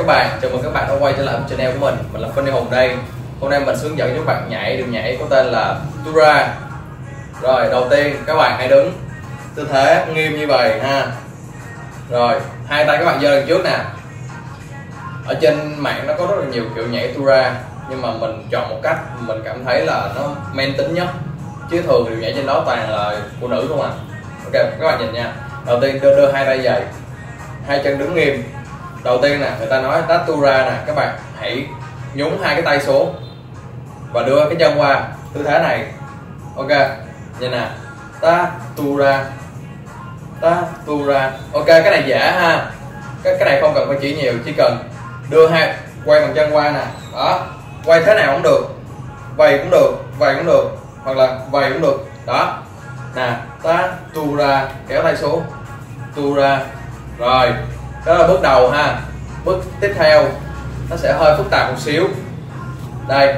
bạn, chào mừng các bạn đã quay trở lại với channel của mình là Funny Hùng đây. Hôm nay mình hướng dẫn cho các bạn nhảy đường nhảy có tên là Tura. Rồi, đầu tiên các bạn hãy đứng tư thế nghiêm như vậy ha. Rồi, hai tay các bạn giơ đằng trước nè. Ở trên mạng nó có rất là nhiều kiểu nhảy Tura, nhưng mà mình chọn một cách mình cảm thấy là nó men tính nhất, chứ thường thì nhảy trên đó toàn là phụ nữ không à. Ok, các bạn nhìn nha. Đầu tiên đưa hai tay dậy, hai chân đứng nghiêm. Đầu tiên nè, người ta nói đá Tura nè, các bạn hãy nhún hai cái tay xuống và đưa cái chân qua tư thế này. Ok, nhìn nè, ta Tura, ta Tura. Ok, cái này dễ ha. Cái này không cần phải chỉ nhiều, chỉ cần đưa hai quay bằng chân qua nè. Đó, quay thế nào cũng được, vầy cũng được, vầy cũng được, hoặc là vầy cũng được. Đó nè, ta Tura, kéo tay xuống, Tura. Rồi, đó là bước đầu ha. Bước tiếp theo nó sẽ hơi phức tạp một xíu. Đây,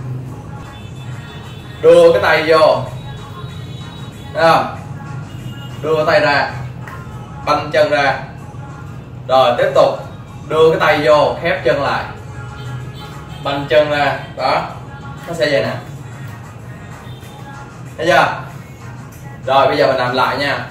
đưa cái tay vô, thấy không? Đưa tay ra, banh chân ra. Rồi tiếp tục đưa cái tay vô, khép chân lại, banh chân ra. Đó, nó sẽ vậy nè, thấy chưa? Rồi bây giờ mình làm lại nha.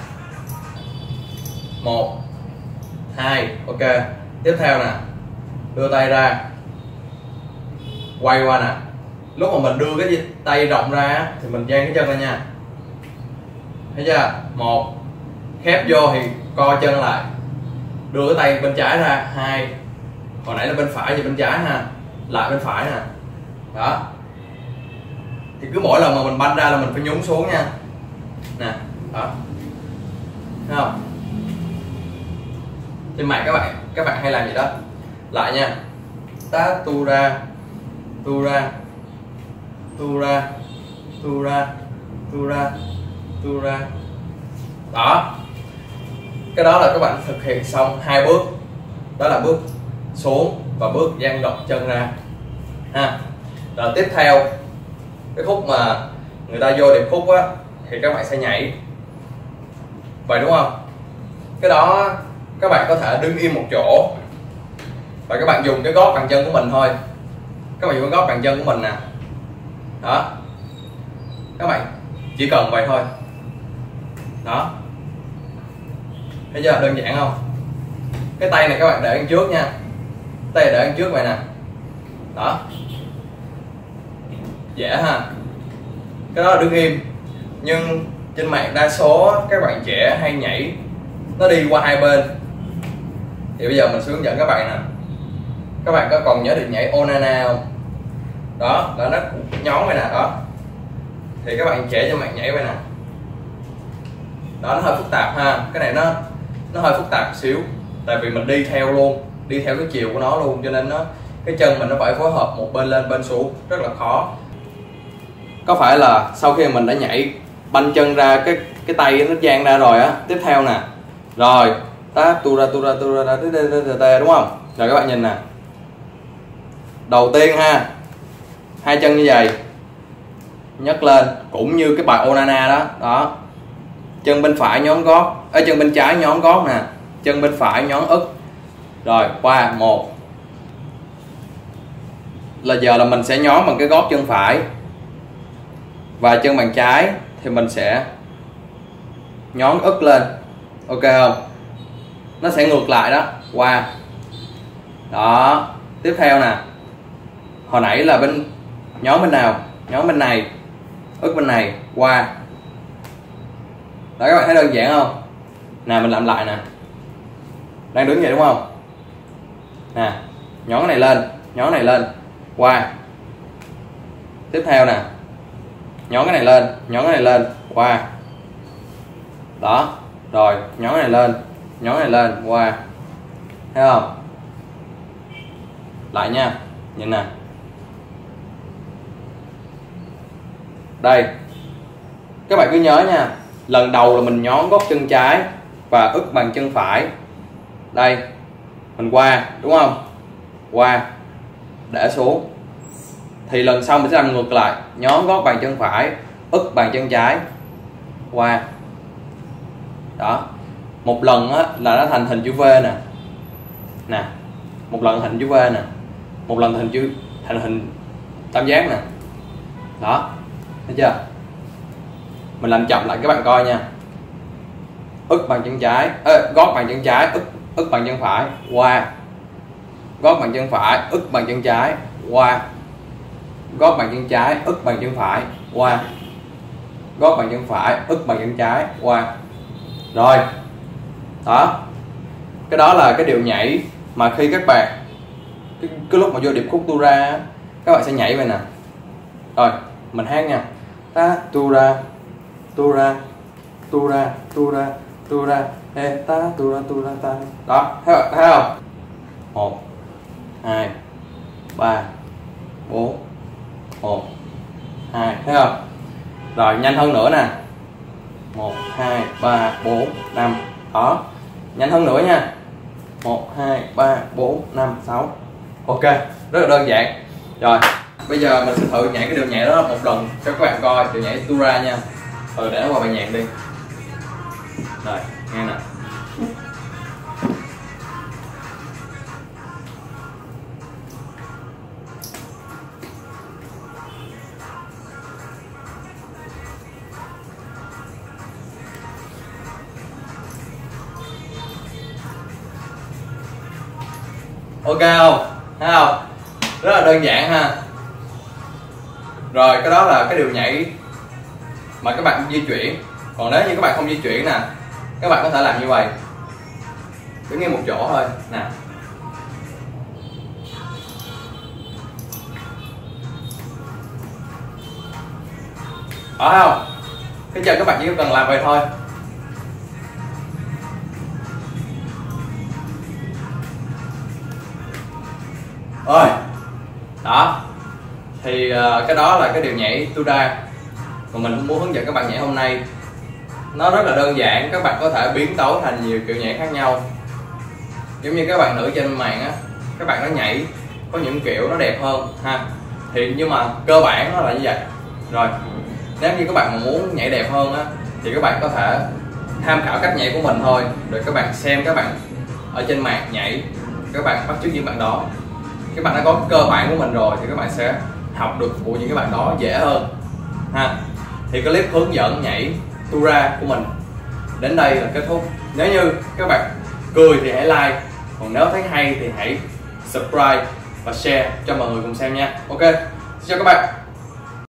1 2, ok. Tiếp theo nè, đưa tay ra, quay qua nè. Lúc mà mình đưa cái tay rộng ra thì mình dang cái chân ra nha, thấy chưa? 1, khép vô thì co chân lại, đưa cái tay bên trái ra. 2, hồi nãy là bên phải thì bên trái ha, lại bên phải nè. Đó, thì cứ mỗi lần mà mình banh ra là mình phải nhún xuống nha. Nè, đó, thấy không? Trên mạng các bạn hay làm gì đó. Lại nha, ta Tura, Tura, Tura, Tura, Tura, Tura. Đó, cái đó là các bạn thực hiện xong 2 bước. Đó là bước xuống và bước dang rộng chân ra ha. Rồi tiếp theo cái khúc mà người ta vô điệp khúc á thì các bạn sẽ nhảy vậy, đúng không? Cái đó các bạn có thể đứng im một chỗ và các bạn dùng cái gót bàn chân của mình thôi. Các bạn dùng cái gót bàn chân của mình nè. Đó, các bạn chỉ cần vậy thôi. Đó, thấy chưa? Đơn giản không? Cái tay này các bạn để đằng trước nha, tay để đằng trước vậy nè. Đó, dễ ha. Cái đó là đứng im. Nhưng trên mạng đa số các bạn trẻ hay nhảy nó đi qua hai bên. Thì bây giờ mình sẽ hướng dẫn các bạn nè. Các bạn có còn nhớ được nhảy Onana không? Đó, là nó nhón vậy nè. Đó, thì các bạn trẻ trên mạng nhảy vậy nè. Đó, nó hơi phức tạp ha. Cái này nó hơi phức tạp xíu, tại vì mình đi theo luôn, đi theo cái chiều của nó luôn, cho nên cái chân mình nó phải phối hợp một bên lên bên xuống, rất là khó. Có phải là sau khi mình đã nhảy banh chân ra, cái tay nó dang ra rồi á, tiếp theo nè, rồi ta Tura, Tura, Tura, đúng không? Rồi các bạn nhìn nè, đầu tiên ha, hai chân như vậy nhấc lên cũng như cái bài Onana đó. Đó, chân bên phải nhón gót, ở chân bên trái nhón gót nè, chân bên phải nhón ức. Rồi qua 1 là giờ là mình sẽ nhón bằng cái gót chân phải, và chân bàn trái thì mình sẽ nhón ức lên. Ok không? Nó sẽ ngược lại đó. Qua. Đó, tiếp theo nè, hồi nãy là nhón bên nào? Nhón bên này, ức bên này. Qua. Đó, các bạn thấy đơn giản không? Nè, mình làm lại nè. Đang đứng vậy đúng không? Nè, nhón cái này lên, nhón cái này lên. Qua. Tiếp theo nè, nhón cái này lên, nhón cái này lên. Qua. Đó, rồi nhón cái này lên, nhón cái này lên. Qua. Thấy không? Lại nha, nhìn nè. Đây, các bạn cứ nhớ nha, lần đầu là mình nhón gót chân trái và ức bằng chân phải. Đây, mình qua, đúng không? Qua, để xuống. Thì lần sau mình sẽ làm ngược lại, nhón gót bàn chân phải, ức bàn chân trái. Qua. Đó, một lần á là nó thành hình chữ V nè. Nè, một lần hình chữ V nè, một lần hình tam giác nè, đó, thấy chưa? Mình làm chậm lại các bạn coi nha. Ức bằng chân trái, gót bằng chân trái, ức bằng chân phải, qua, gót bằng chân phải, ức bằng chân trái, qua, gót bằng chân trái, ức bằng chân phải, qua, gót bằng chân phải, ức bằng chân trái, qua. Rồi, đó, cái đó là cái điệu nhảy mà khi các bạn cái lúc mà vô điệp khúc tura các bạn sẽ nhảy vậy nè. Rồi mình hát nha. Ta tura tura tura tura tura he ta tura tura ta. Đó, thấy không? 1 2 3 4 1 2, thấy không? Rồi nhanh hơn nữa nè. 1 2 3 4 5. Đó, nhanh hơn nữa nha. 1 2 3 4 5 6. Ok, rất là đơn giản. Rồi, bây giờ mình sẽ thử nhảy cái điệu nhảy đó một lần cho các bạn coi, điệu nhảy tura nha. Để nó qua bài nhạc đi. Rồi, nghe nè. Ok không? Thấy không? Rất là đơn giản ha. Rồi cái đó là cái điệu nhảy mà các bạn di chuyển. Còn nếu như các bạn không di chuyển nè, các bạn có thể làm như vậy, đứng yên một chỗ thôi nè. Đó không? Cái chân các bạn chỉ cần làm vậy thôi. Rồi, đó thì cái đó là cái điệu nhảy tura mà mình muốn hướng dẫn các bạn nhảy hôm nay. Nó rất là đơn giản, các bạn có thể biến tấu thành nhiều kiểu nhảy khác nhau. Giống như các bạn nữ trên mạng á, các bạn nó nhảy có những kiểu nó đẹp hơn ha. Thì nhưng mà cơ bản nó là như vậy. Rồi, nếu như các bạn mà muốn nhảy đẹp hơn á thì các bạn có thể tham khảo cách nhảy của mình thôi, rồi các bạn xem các bạn ở trên mạng nhảy, các bạn bắt chước những bạn đó. Các bạn đã có cơ bản của mình rồi thì các bạn sẽ học được của những cái bạn đó dễ hơn ha. Thì clip hướng dẫn nhảy tura của mình đến đây là kết thúc. Nếu như các bạn cười thì hãy like, còn nếu thấy hay thì hãy subscribe và share cho mọi người cùng xem nha. Ok, xin chào các bạn.